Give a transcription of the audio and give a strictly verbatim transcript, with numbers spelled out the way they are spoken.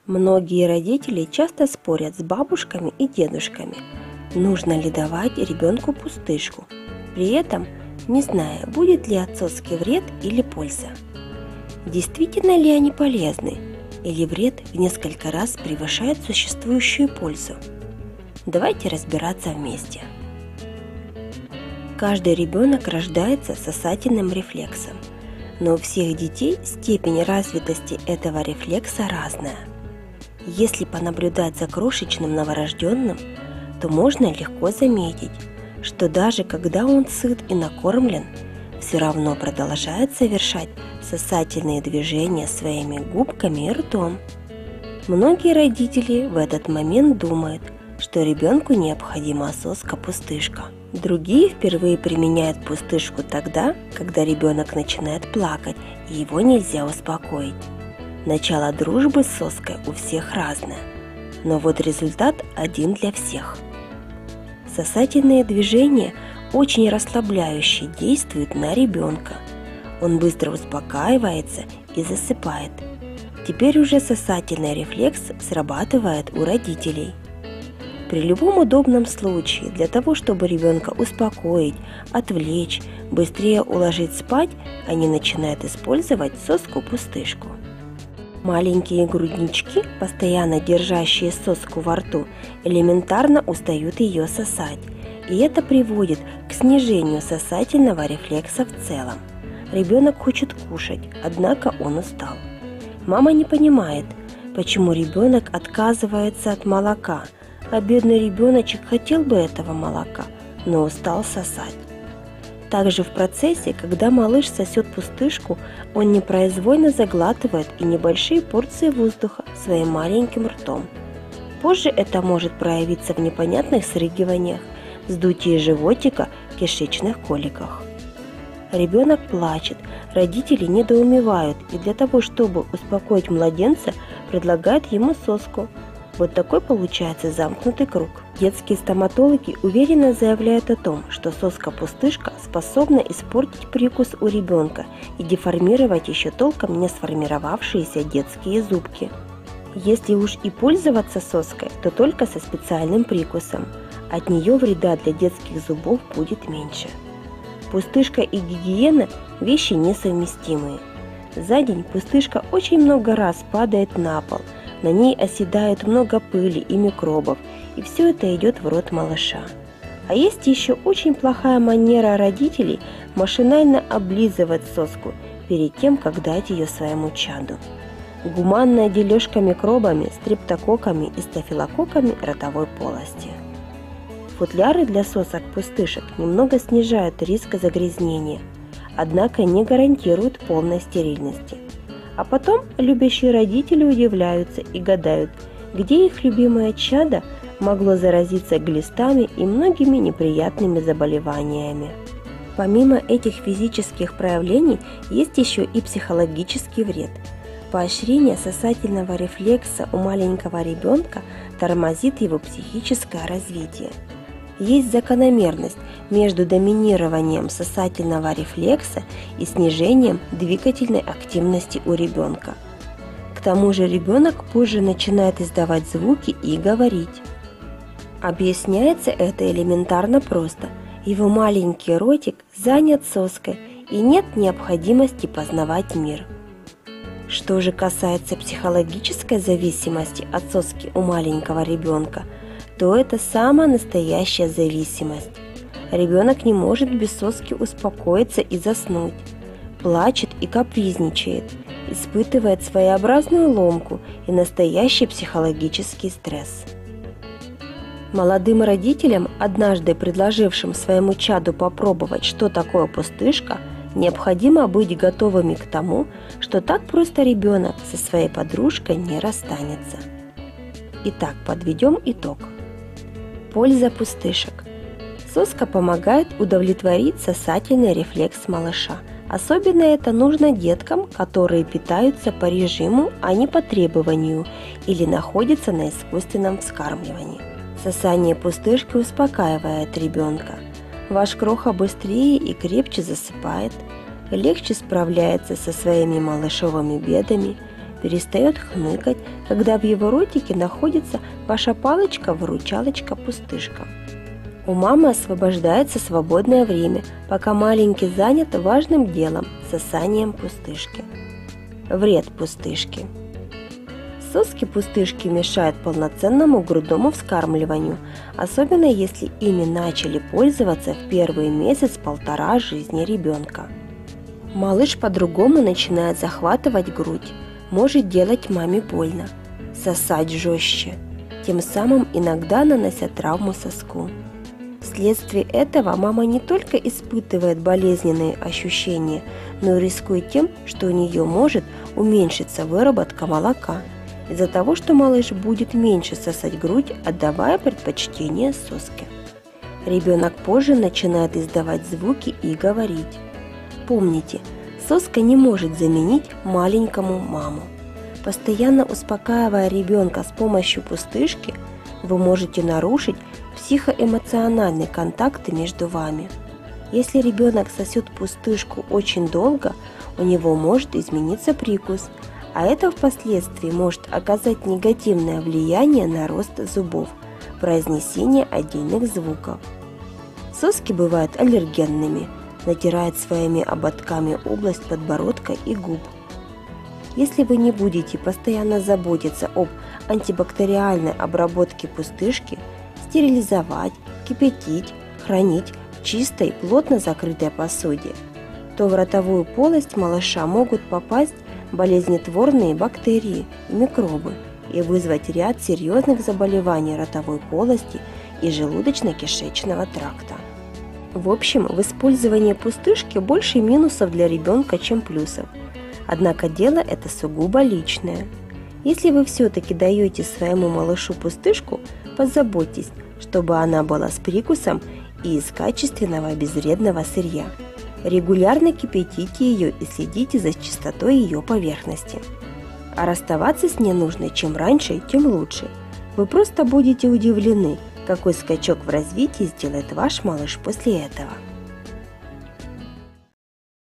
Многие родители часто спорят с бабушками и дедушками, нужно ли давать ребенку пустышку, при этом не зная, будет ли от соски вред или польза. Действительно ли они полезны, или вред в несколько раз превышает существующую пользу? Давайте разбираться вместе. Каждый ребенок рождается с сосательным рефлексом, но у всех детей степень развитости этого рефлекса разная. Если понаблюдать за крошечным новорожденным, то можно легко заметить, что даже когда он сыт и накормлен, все равно продолжает совершать сосательные движения своими губками и ртом. Многие родители в этот момент думают, что ребенку необходима соска-пустышка. Другие впервые применяют пустышку тогда, когда ребенок начинает плакать и его нельзя успокоить. Начало дружбы с соской у всех разное, но вот результат один для всех. Сосательные движения очень расслабляюще действуют на ребенка. Он быстро успокаивается и засыпает. Теперь уже сосательный рефлекс срабатывает у родителей. При любом удобном случае, для того, чтобы ребенка успокоить, отвлечь, быстрее уложить спать, они начинают использовать соску-пустышку. Маленькие груднички, постоянно держащие соску во рту, элементарно устают ее сосать, и это приводит к снижению сосательного рефлекса в целом. Ребенок хочет кушать, однако он устал. Мама не понимает, почему ребенок отказывается от молока, а бедный ребеночек хотел бы этого молока, но устал сосать. Также в процессе, когда малыш сосет пустышку, он непроизвольно заглатывает и небольшие порции воздуха своим маленьким ртом. Позже это может проявиться в непонятных срыгиваниях, вздутии животика, кишечных коликах. Ребенок плачет, родители недоумевают и для того, чтобы успокоить младенца, предлагают ему соску. Вот такой получается замкнутый круг. Детские стоматологи уверенно заявляют о том, что соска-пустышка способна испортить прикус у ребенка и деформировать еще толком не сформировавшиеся детские зубки. Если уж и пользоваться соской, то только со специальным прикусом. От нее вреда для детских зубов будет меньше. Пустышка и гигиена – вещи несовместимые. За день пустышка очень много раз падает на пол, на ней оседает много пыли и микробов, и все это идет в рот малыша. А есть еще очень плохая манера родителей машинально облизывать соску перед тем, как дать ее своему чаду. Гуманная дележка микробами, стрептококками и стафилококками ротовой полости. Футляры для сосок-пустышек немного снижают риск загрязнения, однако не гарантируют полной стерильности. А потом любящие родители удивляются и гадают, где их любимое чадо могло заразиться глистами и многими неприятными заболеваниями. Помимо этих физических проявлений есть еще и психологический вред. Поощрение сосательного рефлекса у маленького ребенка тормозит его психическое развитие. Есть закономерность между доминированием сосательного рефлекса и снижением двигательной активности у ребенка. К тому же ребенок позже начинает издавать звуки и говорить. Объясняется это элементарно просто. Его маленький ротик занят соской и нет необходимости познавать мир. Что же касается психологической зависимости от соски у маленького ребенка, то это самая настоящая зависимость. Ребенок не может без соски успокоиться и заснуть, плачет и капризничает, испытывает своеобразную ломку и настоящий психологический стресс. Молодым родителям, однажды предложившим своему чаду попробовать, что такое пустышка, необходимо быть готовыми к тому, что так просто ребенок со своей подружкой не расстанется. Итак, подведем итог. Польза пустышек. Соска помогает удовлетворить сосательный рефлекс малыша. Особенно это нужно деткам, которые питаются по режиму, а не по требованию, или находятся на искусственном вскармливании. Сосание пустышки успокаивает ребенка. Ваш кроха быстрее и крепче засыпает, легче справляется со своими малышовыми бедами, перестает хныкать, когда в его ротике находится ваша палочка-выручалочка-пустышка. У мамы освобождается свободное время, пока маленький занят важным делом – сосанием пустышки. Вред пустышки. Соски пустышки мешают полноценному грудному вскармливанию, особенно если ими начали пользоваться в первый месяц-полтора жизни ребенка. Малыш по-другому начинает захватывать грудь, может делать маме больно, сосать жестче, тем самым иногда нанося травму соску. Вследствие этого мама не только испытывает болезненные ощущения, но и рискует тем, что у нее может уменьшиться выработка молока, из-за того, что малыш будет меньше сосать грудь, отдавая предпочтение соске. Ребенок позже начинает издавать звуки и говорить. Помните, соска не может заменить маленькому маму. Постоянно успокаивая ребенка с помощью пустышки, вы можете нарушить психоэмоциональные контакты между вами. Если ребенок сосет пустышку очень долго, у него может измениться прикус, а это впоследствии может оказать негативное влияние на рост зубов, произнесение отдельных звуков. Соски бывают аллергенными, натирают своими ободками область подбородка и губ. Если вы не будете постоянно заботиться об антибактериальной обработке пустышки, стерилизовать, кипятить, хранить в чистой, плотно закрытой посуде, то в ротовую полость малыша могут попасть болезнетворные бактерии и микробы и вызвать ряд серьезных заболеваний ротовой полости и желудочно-кишечного тракта. В общем, в использовании пустышки больше минусов для ребенка, чем плюсов. Однако дело это сугубо личное. Если вы все-таки даете своему малышу пустышку, позаботьтесь, чтобы она была с прикусом и из качественного безвредного сырья. Регулярно кипятите ее и следите за чистотой ее поверхности. А расставаться с ней нужно чем раньше, тем лучше. Вы просто будете удивлены, какой скачок в развитии сделает ваш малыш после этого.